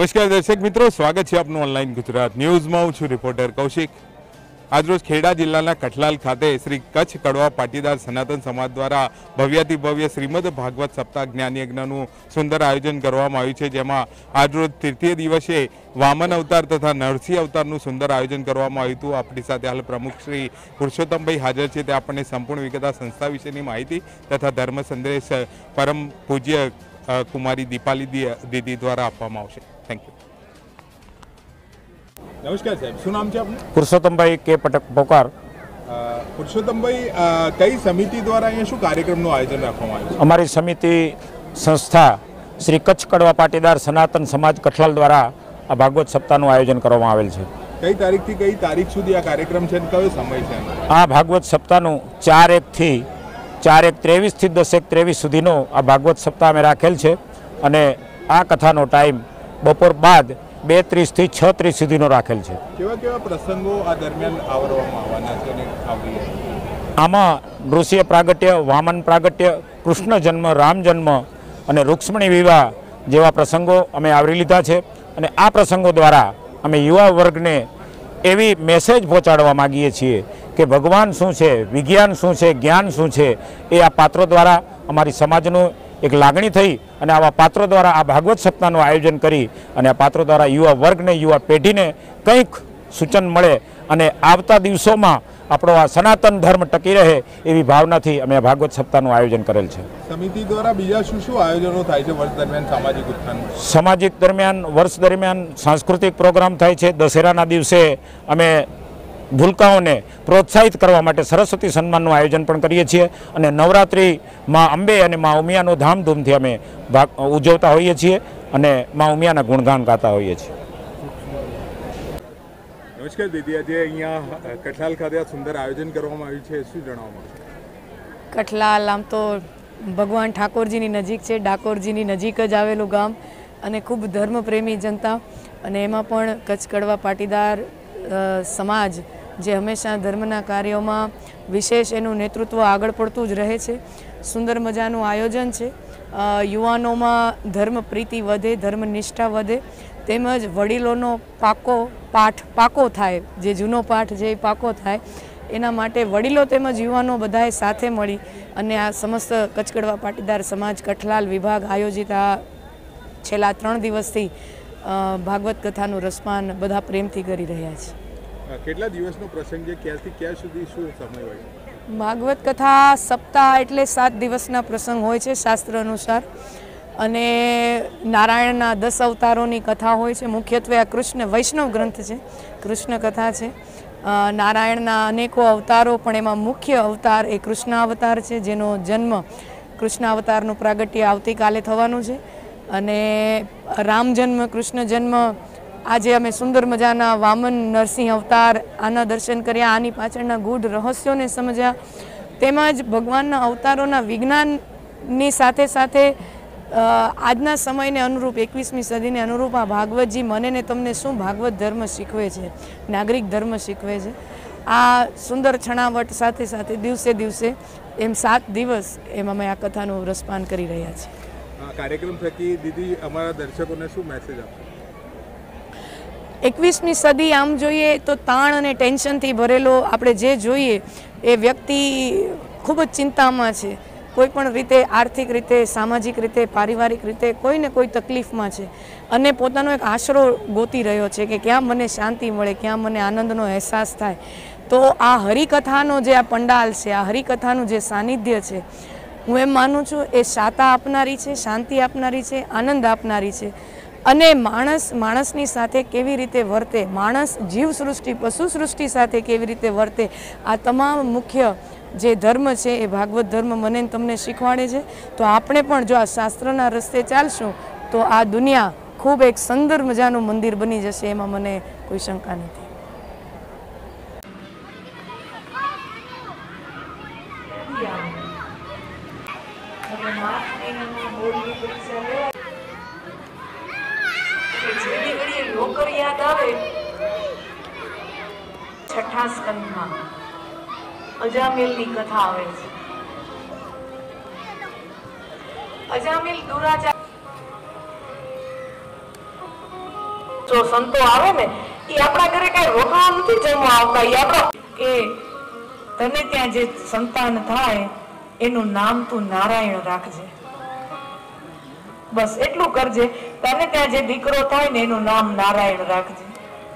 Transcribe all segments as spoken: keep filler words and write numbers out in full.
નમસ્કાર દર્શક મિત્રો, સ્વાગત છે આપનું ઓનલાઈન ગુજરાત ન્યૂઝમાં। હું છું રિપોર્ટર કૌશિક। આજરોજ ખેડા જિલ્લાના કઠલાલ ખાતે શ્રી કચ્છ કડવા પાટીદાર સનાતન સમાજ દ્વારા ભવ્યાતિ ભવ્ય શ્રીમદ ભાગવત સપ્તાહ જ્ઞાન યજ્ઞનું સુંદર આયોજન કરવામાં આવ્યું છે, જેમાં આજરોજ તૃતીય દિવસે વામન અવતાર તથા નરસિંહ અવતારનું સુંદર આયોજન કરવામાં આવ્યું હતું। આપણી સાથે હાલ પ્રમુખ શ્રી પુરુષોત્તમભાઈ હાજર છે, તે આપણને સંપૂર્ણ વિગત સંસ્થા વિશેની માહિતી તથા ધર્મ સંદેશ પરમ પૂજ્ય कुमारी दीपाली दी, दीदी द्वारा आपवामां आवशे। Thank you. नमस्कार साहब, શું નામ છે આપનું? પુરુષોત્તમભાઈ કે પટક પોકાર। પુરુષોત્તમભાઈ, કઈ સમિતિ દ્વારા અહીંયા શું કાર્યક્રમનું આયોજન રાખવામાં આવ્યું છે? અમારી સમિતિ સંસ્થા શ્રી કચ્છ કડવા પાટીદાર સનાતન સમાજ કઠલાલ દ્વારા આ ભાગવત સપ્તાહનું આયોજન કરવામાં આવેલ છે। કઈ તારીખથી કઈ તારીખ સુધી આ કાર્યક્રમ છે અને કયો સમય છે? આ ભાગવત સપ્તાહનું ચાર એકથી ચાર એક ત્રેવીસથી દસ એક ત્રેવીસ સુધીનો આ ભાગવત સપ્તાહ અમે રાખેલ છે અને આ કથાનો ટાઈમ બપોર બાદ બે ત્રીસથી છ ત્રીસ સુધીનો રાખેલ છે। કેવા કેવા પ્રસંગો આ દરમિયાન આવરવામાં આવવાના છે અને આવરી? આમાં નૃસિંહ પ્રાગટ્ય, વામન પ્રાગટ્ય, કૃષ્ણ જન્મ, રામ જન્મ અને રૂક્ષ્મણી વિવાહ જેવા પ્રસંગો અમે આવરી લીધા છે અને આ પ્રસંગો દ્વારા અમે યુવા વર્ગને એવી મેસેજ પહોંચાડવા માગીએ છીએ કે ભગવાન શું છે, વિજ્ઞાન શું છે, જ્ઞાન શું છે, એ આ પાત્રો દ્વારા અમારી સમાજનું એક લાગણી થઈ અને આવા પાત્રો દ્વારા આ ભાગવત સપ્તાહનું આયોજન કરી અને આ પાત્રો દ્વારા યુવા વર્ગને, યુવા પેઢીને કંઈક સૂચન મળે અને આવતા દિવસોમાં આપણો આ સનાતન ધર્મ ટકી રહે એવી ભાવનાથી અમે આ ભાગવત સપ્તાહનું આયોજન કરેલ છે। સમિતિ દ્વારા બીજા શું શું આયોજનો થાય છે વર્ષ દરમિયાન? સામાજિક ઉત્થાન સામાજિક દરમિયાન વર્ષ દરમિયાન સાંસ્કૃતિક પ્રોગ્રામ થાય છે। દશેરાના દિવસે અમે ભૂલકાઓને પ્રોત્સાહિત કરવા માટે સરસ્વતી સન્માનનું આયોજન પણ કરીએ છીએ અને નવરાત્રિ માં અંબે અને માં ઉમિયાનો ધામધૂમથી અમે ભાગ ઉજવતા હોઈએ છીએ અને માં ઉમિયાના ગુણગાન ગાતા હોઈએ છીએ। નમસ્કાર દીદી, આજે અહીંયા કઠલાલ ખાતે આ સુંદર આયોજન કરવામાં આવ્યું છે, શું જણાવવા માંગશો? કઠલાલ આમ તો ભગવાન ઠાકોરજીની નજીક છે, ડાકોરજીની નજીક જ આવેલું ગામ અને ખૂબ ધર્મપ્રેમી જનતા અને એમાં પણ કચ્છ કડવા પાટીદાર સમાજ જે હંમેશા ધર્મના કાર્યોમાં વિશેષ એનું નેતૃત્વ આગળ પડતું જ રહે છે। સુંદર મજાનું આયોજન છે। યુવાનોમાં ધર્મ પ્રીતિ વધે, ધર્મનિષ્ઠા વધે, તેમજ વડીલોનો પાકો પાઠ પાકો થાય, જે જૂનો પાઠ જે પાકો થાય એના માટે વડીલો તેમજ યુવાનો બધાએ સાથે મળી અને આ સમસ્ત કચ્છ કડવા પાટીદાર સમાજ કઠલાલ વિભાગ આયોજિત આ છેલ્લા ત્રણ દિવસથી ભાગવત કથાનું રસપાન બધા પ્રેમથી કરી રહ્યા છે। કેટલા દિવસનો પ્રસંગ છે, ક્યાંથી ક્યાં સુધી શું સમય હોય? ભાગવત કથા સપ્તાહ એટલે સાત દિવસના પ્રસંગ હોય છે શાસ્ત્ર અનુસાર અને નારાયણના દસ અવતારોની કથા હોય છે। મુખ્યત્વે આ કૃષ્ણ વૈષ્ણવ ગ્રંથ છે, કૃષ્ણ કથા છે। નારાયણના અનેકો અવતારો પણ એમાં મુખ્ય અવતાર એ કૃષ્ણ અવતાર છે, જેનો જન્મ કૃષ્ણ અવતારનું પ્રાગટ્ય આવતીકાલે થવાનું છે અને રામ જન્મ, કૃષ્ણ જન્મ, આજે અમે સુંદર મજાના વામન નરસિંહ અવતાર આના દર્શન કર્યા, આની પાછળના ગૂઢ રહસ્યોને સમજ્યા, તેમજ ભગવાનના અવતારોના વિજ્ઞાનની સાથે સાથે આજના સમયને અનુરૂપ, એકવીસમી સદીને અનુરૂપ આ ભાગવતજી મને ને તમને શું ભાગવત ધર્મ શીખવે છે, નાગરિક ધર્મ શીખવે છે, આ સુંદર છણાવટ સાથે સાથે દિવસે દિવસે એમ સાત દિવસ એમ અમે આ કથાનું રસપાન કરી રહ્યા છીએ। કાર્યક્રમ થકી દીદી અમારા દર્શકોને શું મેસેજ આપશો? એકવીસમી સદી આમ જોઈએ તો તાણ અને ટેન્શનથી ભરેલો આપણે જે જોઈએ એ વ્યક્તિ ખૂબ જ ચિંતામાં છે, કોઈ પણ રીતે આર્થિક રીતે, સામાજિક રીતે, પારિવારિક રીતે કોઈને કોઈ તકલીફમાં છે અને પોતાનો એક આશરો ગોતી રહ્યો છે કે ક્યાં મને શાંતિ મળે, ક્યાં મને આનંદનો અહેસાસ થાય। તો આ હરિકથાનો જે આ પંડાલ છે, આ હરિકથાનું જે સાનિધ્ય છે, હું એમ માનું છું એ શાતા આપનારી છે, શાંતિ આપનારી છે, આનંદ આપનારી છે અને માણસ માણસની સાથે કેવી રીતે વર્તે, માણસ જીવ સૃષ્ટિ, પશુ સૃષ્ટિ સાથે કેવી રીતે વર્તે, આ તમામ મુખ્ય જે ધર્મ છે એ ભાગવત ધર્મ મને તમને શીખવાડે છે। તો આપણે પણ જો આ શાસ્ત્રના રસ્તે ચાલશું તો આ દુનિયા ખૂબ એક સુંદર મજાનું મંદિર બની જશે, એમાં મને કોઈ શંકા નથી। છઠ્ઠા સ્કંદમાં અજામિલની કથા આવે છે। અજામિલ દુરાચાર પુરુષો સંતો આવે ને એ આપણા ઘરે કઈ રોટલો નથી જમવા આવતા, એ આપણા કે તને ત્યાં જે સંતાન થાય એનું નામ તું નારાયણ રાખજે, બસ એટલું કરજે. તને ત્યાં જે દીકરો થાય ને એનું નામ નારાયણ રાખજે.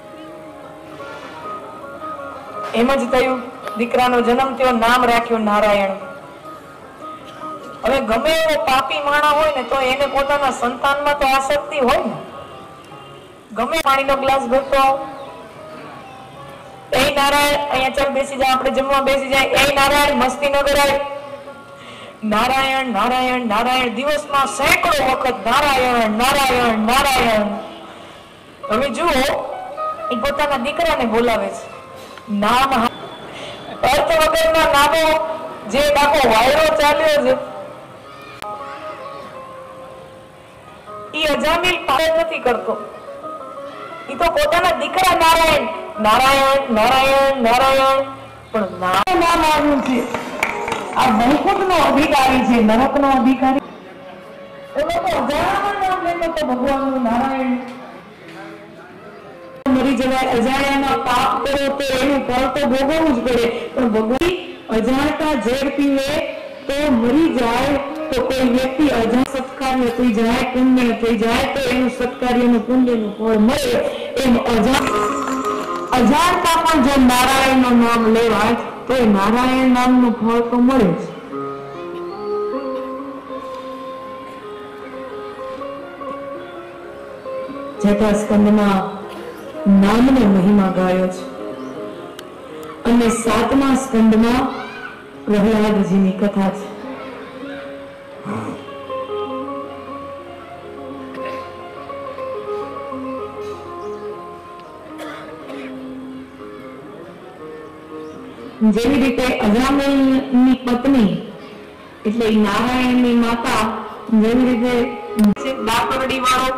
એમ જ થયું, દીકરાનો જન્મ થયો, નામ રાખ્યું નારાયણ. હવે ગમે એવો પાપી માણા હોય ને તો એને પોતાના સંતાનમાં તો આસક્તિ હોય ને. ગમે પાણીનો ગ્લાસ ભરતો આવ, એ નારાયણ, અહીંયા ચાલ બેસી જાય, આપણે જમવા બેસી જાય, એ નારાયણ, મસ્તી ન કરાય, નારાયણ નારાયણ નારાયણ, દિવસમાં સેંકડો વખત નારાયણ નારાયણ નારાયણ. હવે જુઓ, એ પોતાના દીકરાને બોલાવે છે, નામ અર્થ વગરના નામો જે આખો વાયરો ચાલ્યો છે એ અજામિલ પાલન નથી કરતો. એ તો પોતાના દીકરા નારાયણ નારાયણ નારાયણ નારાયણ, પણ નામ નામ આવ્યું છે. આ વૈકુંઠ નો અધિકારી છે, નરક નો અધિકારી. એનો તો અજાણ્યામાં નામ લેતો તો ભગવાનનું નારાયણ. મરી જવાય, અજાણ્યામાં પાપ કરો તો એનું ફળ તો ભોગવવું જ પડે. પણ ભગવાન અજાણતા ઝેર પીવે તો મરી જાય, તો કોઈ વ્યક્તિ અજાણ સત્કાર્ય થઈ જાય, પુણ્ય થઈ જાય તો એનું સત્કાર્યનું પુણ્યનું ફળ મળે. એમ અજાણ અજાણતા પણ જો નારાયણ નું નામ લેવાય તો એ નારાયણ નામનું ફળ તો મળે જ. છઠ્ઠા સ્કંદમાં નામનો મહિમા ગાયો છે અને સાતમા સ્કંદમાં પ્રહલાદજીની કથા છે. જેવી રીતે અજામિલની પત્ની એટલે નારાયણની માતા, જેવી રીતે દાપરડી વાળો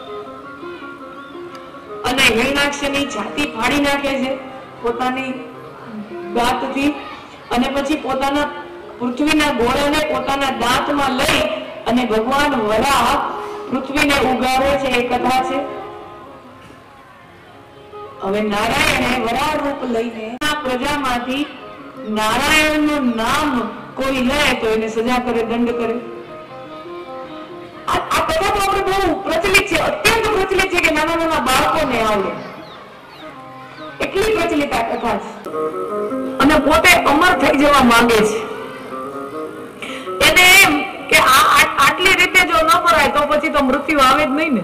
અને હિરણાક્ષની છાતી ફાડી નાખે છે પોતાની દાંતથી, અને પછી પોતાના પૃથ્વીના ગોળાને પોતાના દાંતમાં લઈ અને ભગવાન વરાહ પૃથ્વીને ઉગારે છે, એ કથા છે. હવે નારાયણે વરાહ રૂપ લઈને આ પ્રજામાંથી નારાયણનું નામ કોઈ લે તો એને સજા કરે, દંડ કરે. આ કથા તો આપણે બહુ પ્રચલિત છે, અત્યંત પ્રચલિત છે કે નાના નાના બાળકોને આવડે, એટલી પ્રચલિત આ કથા છે. અને પોતે અમર થઈ જવા માંગે છે. એને એમ કે આટલી રીતે જો ન કરાય તો પછી તો મૃત્યુ આવે જ નહીં ને.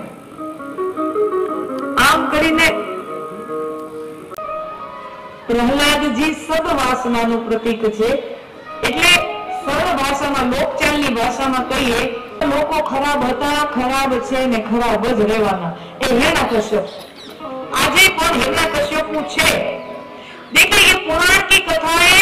આમ કરીને પ્રહલાદજી સદવાસનાનું પ્રતીક છે. એટલે સરળ ભાષામાં, લોકચાલની ભાષામાં કહીએ, લોકો ખરાબ હતા, ખરાબ છે ને ખરાબ જ રહેવાના. એ હિરણ્યકશ્યપ આજે પણ હિરણ્યકશ્યપુ છે. देखिए ये पुराण की कथा है.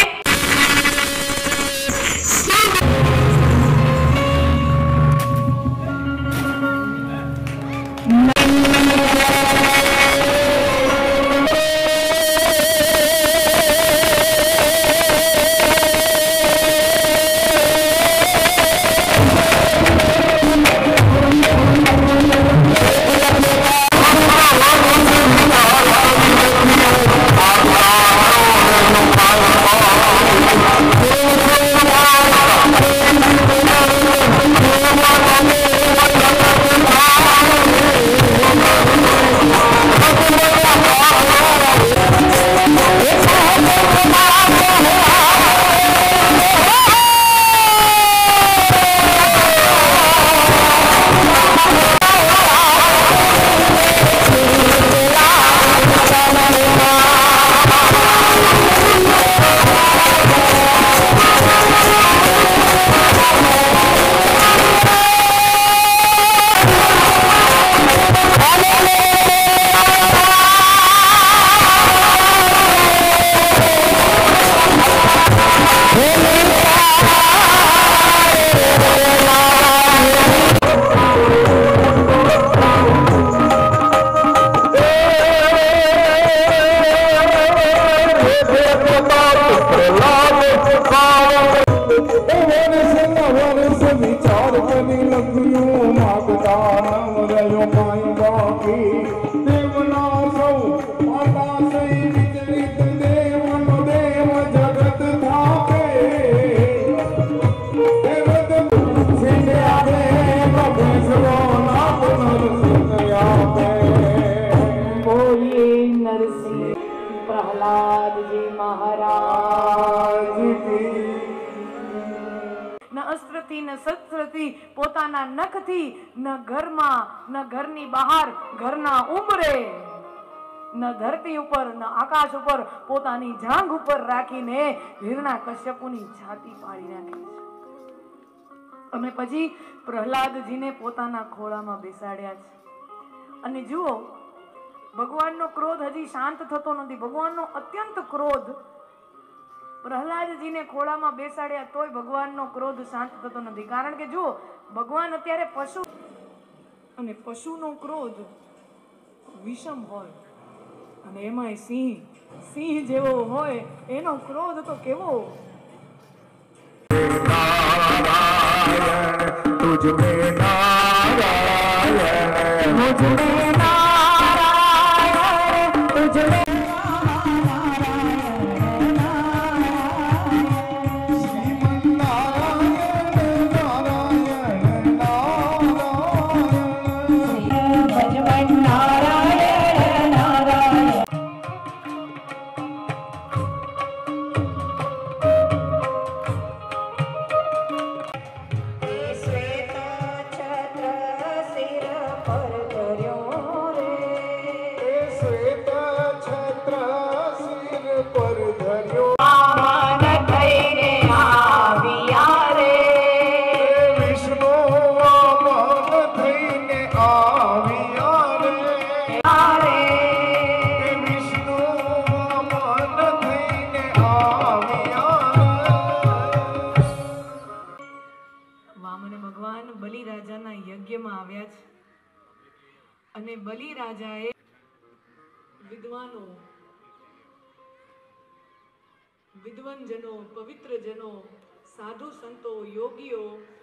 માગતા નવ રહ્યો કાંઈ બાકી દેવના અસ્ત્રથી ન શસ્ત્રથી પોતાના નખથી ન ઘરમાં ન ઘરની બહાર ઘરના ઉંબરે ન ધરતી ઉપર ન આકાશ ઉપર પોતાની જાંઘ ઉપર રાખીને હિરણા કશ્યપુની છાતી પાડી નાખી છે અને પછી પ્રહલાદજીને પોતાના ખોળામાં બેસાડ્યા છે. અને જુઓ, ભગવાનનો ક્રોધ હજી શાંત થતો નથી. ભગવાનનો અત્યંત ક્રોધ પ્રહલાદજીને ખોળામાં બેસાડ્યા તોય ભગવાનનો ક્રોધ શાંત થતો નથી. કારણ કે જુઓ, ભગવાન અત્યારે પશુ અને પશુનો ક્રોધ વિષમ હોય અને એમાંય સિંહ સિંહ જેવો હોય એનો ક્રોધ તો કેવો. तुझ में नारायण मुझ में नारायण तुझ में અને બલિ રાજાએ વિદ્વાનો વિદ્વનજનો પવિત્રજનો સાધુ સંતો યોગીઓ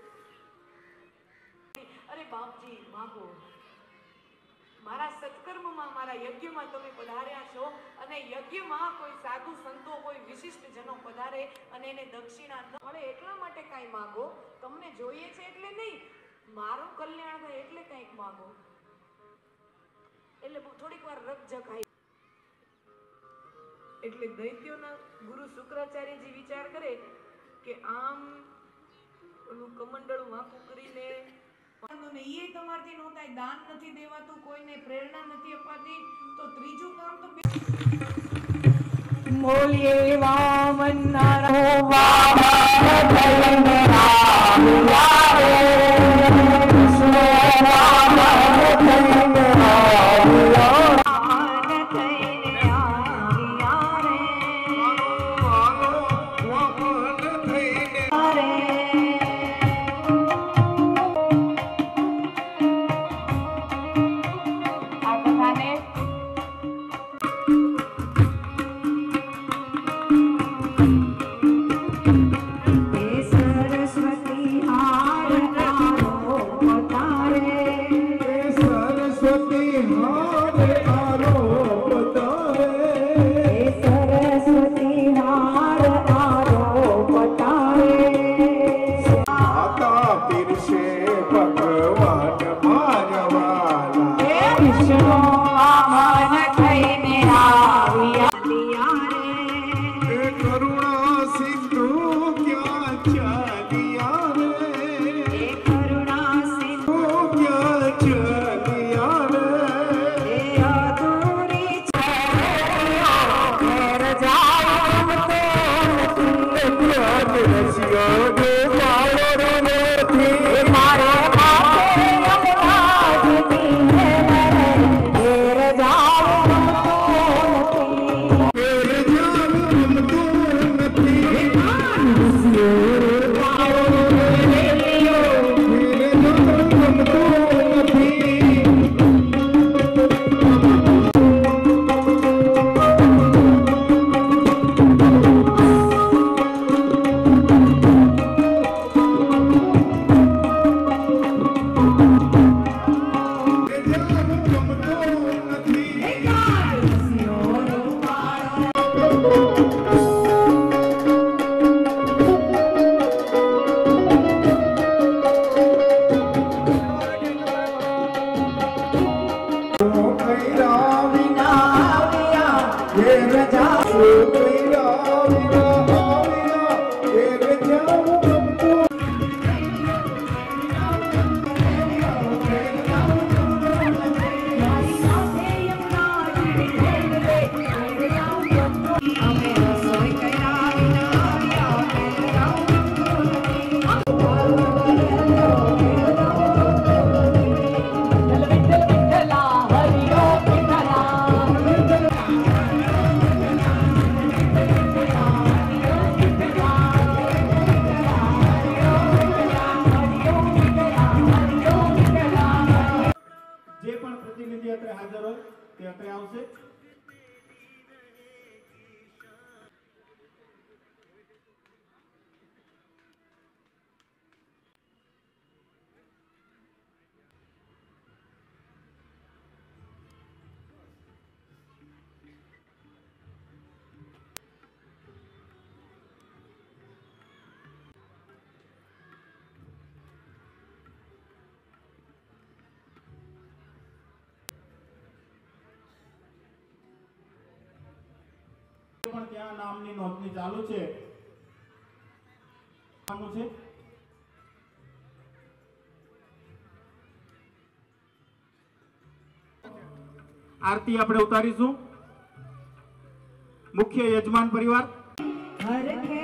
અરે બાપજી માગો મારા સત્કર્મમાં મારા યજ્ઞમાં તમે પધાર્યા છો અને યજ્ઞમાં કોઈ સાધુ સંતો કોઈ વિશિષ્ટ જનો પધારે અને એને દક્ષિણા ન મળે એટલા માટે કાંઈ માગો. તમને જોઈએ છે એટલે નહીં, મારું કલ્યાણ થાય એટલે કંઈક માગો. એટલે થોડીક વાર રકઝક આવી. એટલે દૈત્યોના ગુરુ શુક્રાચાર્યજી વિચાર કરે કે આમ ઓલું કમંડળ વાંકું કરીને એ તમારથી નો થાય, દાન નથી દેવાતું, કોઈને પ્રેરણા નથી અપાતી, તો ત્રીજું કામ તો બોલીએ વામન નારાયણ વામન થઈને આવ્યા રે કૃષ્ણ વામન થઈને આવશે। પણ ત્યાં નામની નોંધણી ચાલુ છે। નામનું છે આરતી આપણે ઉતારીશું। મુખ્ય યજમાન પરિવાર